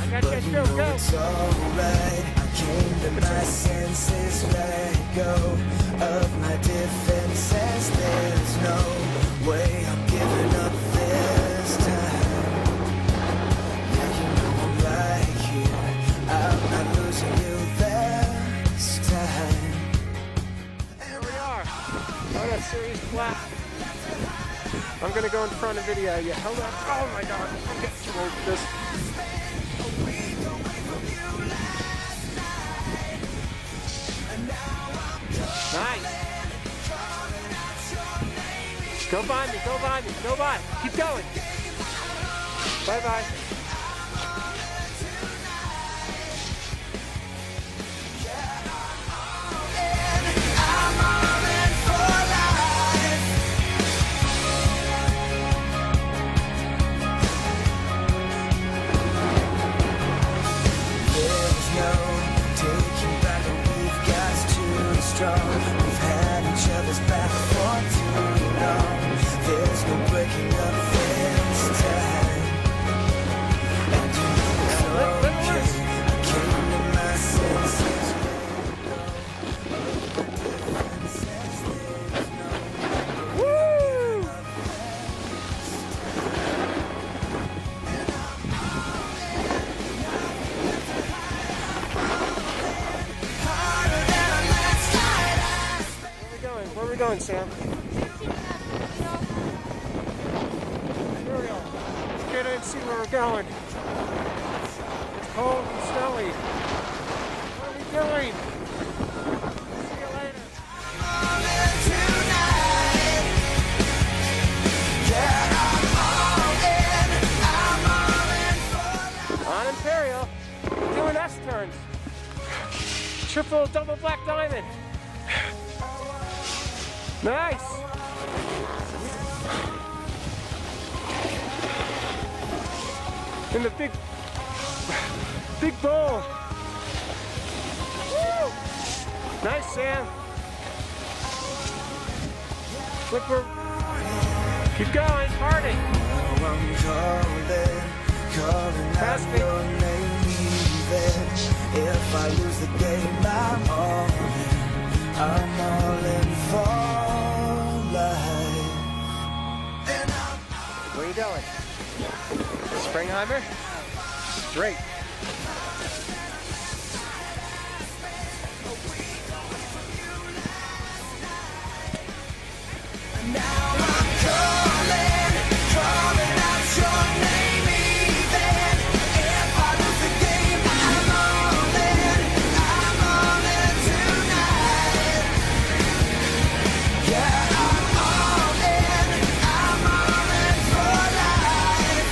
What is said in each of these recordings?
But no, it's alright. I came to my senses, let go of my defenses. There's no way I'm giving up this time. Yeah, you know I'm right here. I'm not losing you this time. Here we are on a series flat. I'm gonna go in front of video. Yeah, hold on. Oh my god, I'm getting too old for this. Nice. Go by me, go by me, go by. Keep going. Bye bye. We've had each other's back for too long. There's no breaking up this time. And you know it's okay. I came to my senses. Woo! Where are we going, Sam? Here we go. Let's get in and see where we're going. It's cold and snowy. What are we doing? See you later. On Imperial, we're doing S-turns. Triple, double black diamond. Nice! In the big bowl. Woo! Nice, Sam. Look, keep going, party. I'm calling out your name even. If I lose the game, I'm all in for life. Where are you going? Springheimer? Straight. Now I'm calling out your name even. If I lose the game, I'm all in tonight. Yeah, I'm all in for life.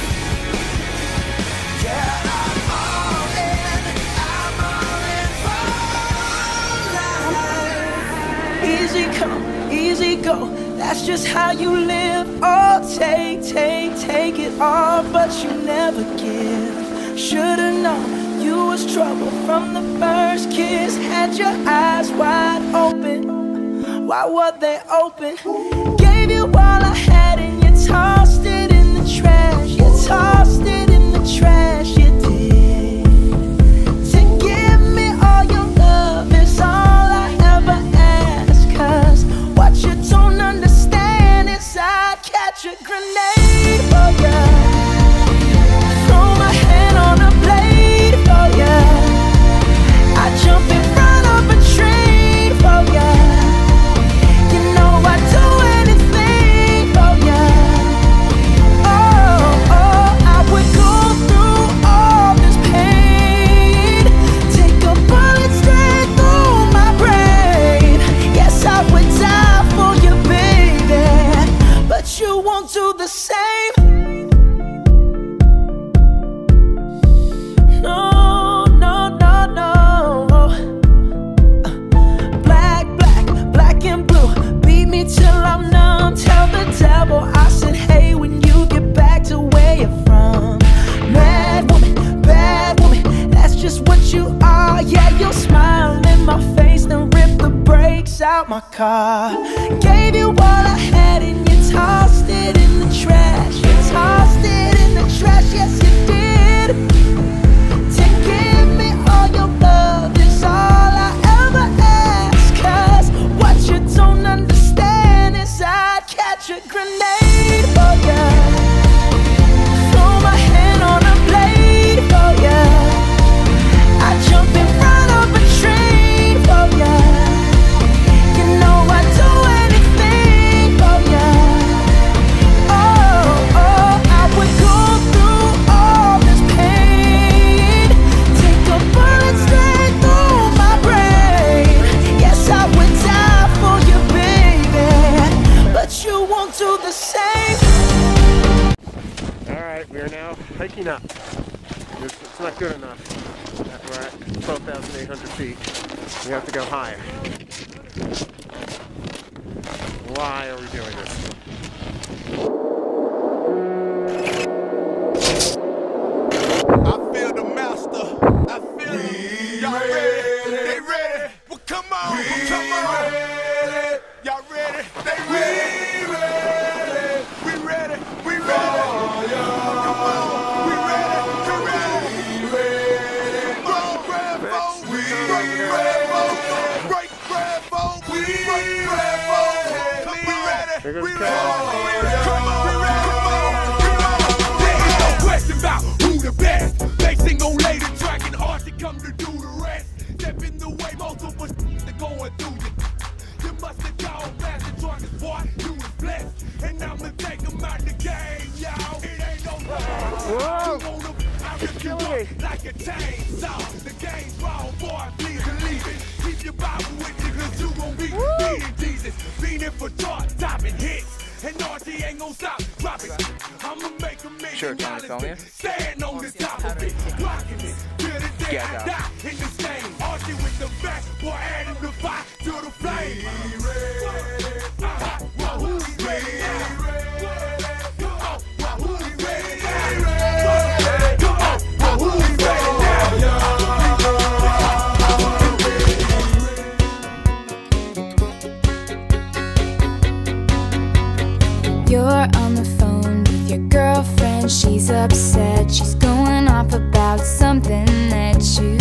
Yeah, I'm all in for life. Easy come, easy go. That's just how you live. Oh, take it all, but you never give. Should've known you was trouble from the first kiss. Had your eyes wide open. Why were they open? Gave you all I had and you tossed it in the trash. You tossed it in the trash, you did. To give me all your love is all I ever ask. Cause what you don't understand is I'd catch a grenade for ya. Throw my hand on a blade for ya. I jump in front of a train for ya. You know I'd do anything for ya. Oh, I would go through all this pain. Take a bullet straight through my brain. Yes, I would die for you, baby, but you won't do the same. No. Black and blue, beat me till I'm numb. Tell the devil I said hey when you get back to where you're from. Mad woman, bad woman, that's just what you are. Yeah, you'll smile in my face, then rip the brakes out my car. Gave you all I had and you tossed it in the trash. You tossed it in the trash, yes you did. peanut. It's not good enough. We're at 12,800 feet. We have to go higher. Why are we doing this? I feel the master. I feel him. Y'all ready? They ready? Well, come on. Come on. Y'all ready? They ready? We ready? We ready? Come on. We ready? You ready? Roll, grab phone. Break, grab phone. Break, grab phone. Break, grab phone. We ready? We ready? Come on. We ready? Come on. There is no question about who the best. They sing on later track and Archie come to do the rest. Step in the way, multiple they're going through you. You must have gone past the darkest part. You was blessed, and I'ma take them out the game, y'all. It ain't no Whoa! You're killing me. Like a chainsaw. The game's wrong, boy. Please believe it. Keep your Bible with you, cause you gon' be beating Jesus. Beating for chart-topping hits. And Archie ain't gon' stop dropping. I'ma make a million dollars. Stand on the top of it. Rocking it. Till the day I die in this game. Archie with the back. Boy, adding the fire to the flame. Who's ready? You're on the phone with your girlfriend, she's upset. She's going off about something that you